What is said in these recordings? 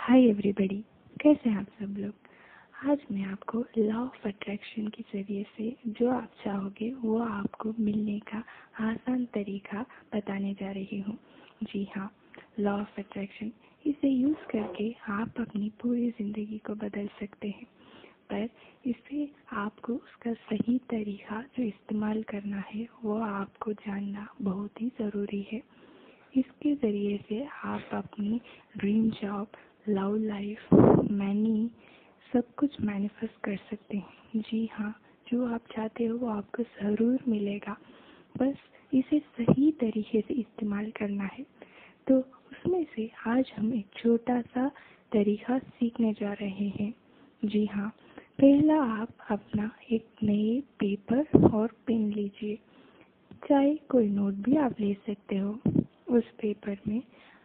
Hi everybody, कैसे हैं आप सब लोग। आज मैं आपको लॉ ऑफ अट्रैक्शन के ज़रिए से जो आप चाहोगे वो आपको मिलने का आसान तरीका बताने जा रही हूँ। जी हाँ, लॉ ऑफ अट्रैक्शन, इसे यूज़ करके आप अपनी पूरी ज़िंदगी को बदल सकते हैं। पर इसे आपको उसका सही तरीका जो इस्तेमाल करना है वो आपको जानना बहुत ही ज़रूरी है। इसके ज़रिए से आप अपनी dream job, love life, money सब कुछ मैनिफेस्ट कर सकते हैं। जी हाँ, जो आप चाहते हो वो आपको ज़रूर मिलेगा, बस इसे सही तरीके से इस्तेमाल करना है। तो उसमें से आज हम एक छोटा सा तरीका सीखने जा रहे हैं। जी हाँ, पहला आप अपना एक नए पेपर और पेन लीजिए, चाहे कोई नोट भी आप ले सकते हो। उस पेपर में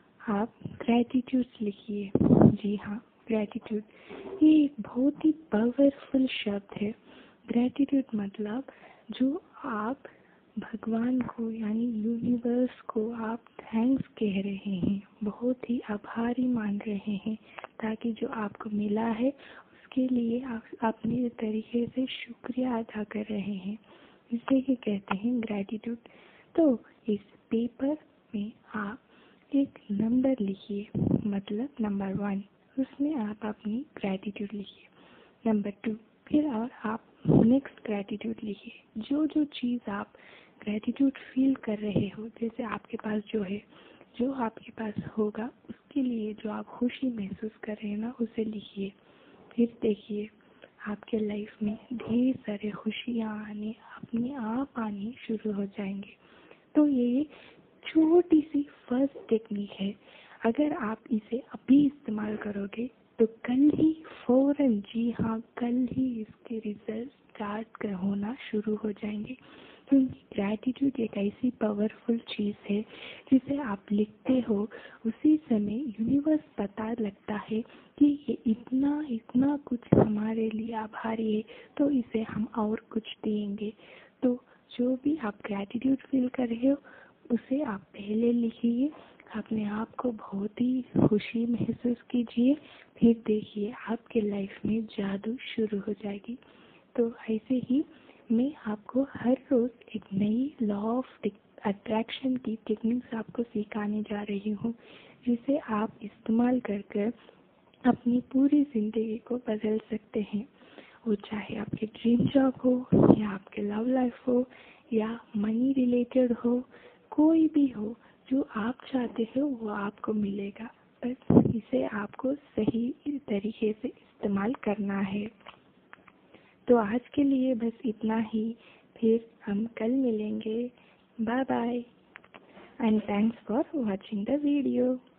आप ग्रैटिट्यूड लिखिए। जी हाँ, ग्रैटिट्यूड ये एक बहुत ही पावरफुल शब्द है। ग्रैटिट्यूड मतलब जो आप भगवान को यानी यूनिवर्स को आप थैंक्स कह रहे हैं, बहुत ही आभारी मान रहे हैं, ताकि जो आपको मिला है उसके लिए आप अपने तरीके से शुक्रिया अदा कर रहे हैं। इसे ही कहते हैं ग्रैटिट्यूड। तो इस पेपर में आप एक नंबर लिखिए, मतलब नंबर 1, उसमें आप अपनी ग्रैटिट्यूड लिखिए। नंबर 2, फिर और आप नेक्स्ट ग्रैटिट्यूड लिखिए। जो जो चीज़ आप ग्रैटिट्यूड फील कर रहे हो, जैसे आपके पास जो है, जो आपके पास होगा उसके लिए जो आप खुशी महसूस कर रहे हैं ना, उसे लिखिए। फिर देखिए आपके लाइफ में ढेर सारे खुशियाँ अपने आप आनी शुरू हो जाएंगे। तो ये छोटी सी फर्स्ट टेक्निक है। अगर आप इसे अभी इस्तेमाल करोगे तो कल ही फौरन, जी हाँ, कल ही इसके रिजल्ट स्टार्ट होना शुरू हो जाएंगे। क्योंकि ग्रैटिट्यूड एक ऐसी पावरफुल चीज़ है जिसे आप लिखते हो उसी समय यूनिवर्स पता लगता है कि ये इतना कुछ हमारे लिए आभारी है, तो इसे हम और कुछ देंगे। तो जो भी आप ग्रैटिट्यूड फील कर रहे हो उसे आप पहले लिखिए, अपने आप को बहुत ही खुशी महसूस कीजिए, फिर देखिए आपके लाइफ में जादू शुरू हो जाएगी। तो ऐसे ही मैं आपको हर रोज़ एक नई लॉ ऑफ अट्रैक्शन की टेक्निक्स आपको सिखाने जा रही हूँ, जिसे आप इस्तेमाल कर अपनी पूरी ज़िंदगी को बदल सकते हैं। वो चाहे आपके ड्रीम जॉब हो या आपके लव लाइफ हो या मनी रिलेटेड हो, कोई भी हो, जो आप चाहते हो वो आपको मिलेगा। बस इसे आपको सही तरीके से इस्तेमाल करना है। तो आज के लिए बस इतना ही, फिर हम कल मिलेंगे। Bye bye and thanks for watching the video.